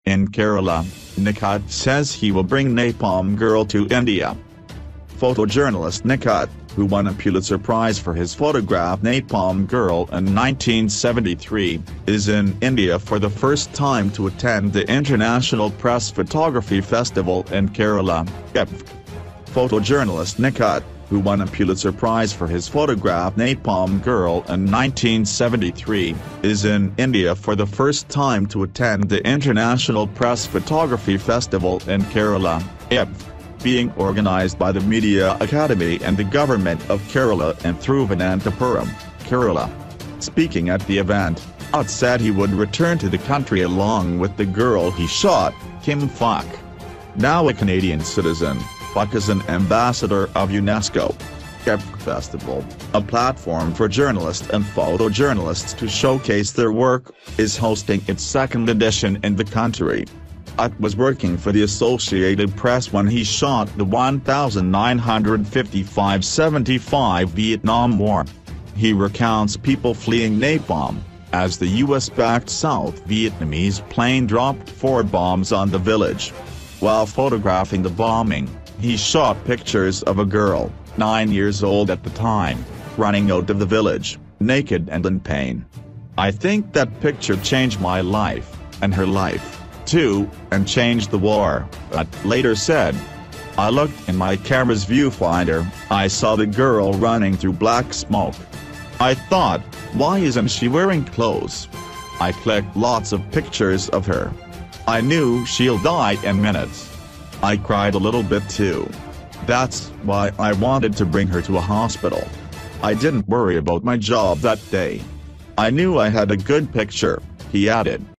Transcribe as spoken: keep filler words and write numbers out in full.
In Kerala, Nick Ut says he will bring Napalm Girl to India. Photojournalist Nick Ut, who won a Pulitzer Prize for his photograph Napalm Girl in nineteen seventy-three, is in India for the first time to attend the International Press Photography Festival in Kerala, I P P F K. Photojournalist Nick Ut, who won a Pulitzer Prize for his photograph Napalm Girl in nineteen seventy-three, is in India for the first time to attend the International Press Photography Festival in Kerala, I P P F K, being organized by the Media Academy and the Government of Kerala in Thiruvananthapuram, Kerala. Speaking at the event, Ut said he would return to the country along with the girl he shot, Kim Phuk. Now a Canadian citizen, Phuk is an ambassador of UNESCO. I P P F K Festival, a platform for journalists and photojournalists to showcase their work, is hosting its second edition in the country. Ut was working for the Associated Press when he shot the nineteen fifty-five seventy-five Vietnam War. He recounts people fleeing napalm, as the U S-backed South Vietnamese plane dropped four bombs on the village. While photographing the bombing, he shot pictures of a girl, nine years old at the time, running out of the village, naked and in pain. "I think that picture changed my life, and her life, too, and changed the war," Ut later said. "I looked in my camera's viewfinder, I saw the girl running through black smoke. I thought, why isn't she wearing clothes? I clicked lots of pictures of her. I knew she'll die in minutes. I cried a little bit too. That's why I wanted to bring her to a hospital. I didn't worry about my job that day. I knew I had a good picture," he added.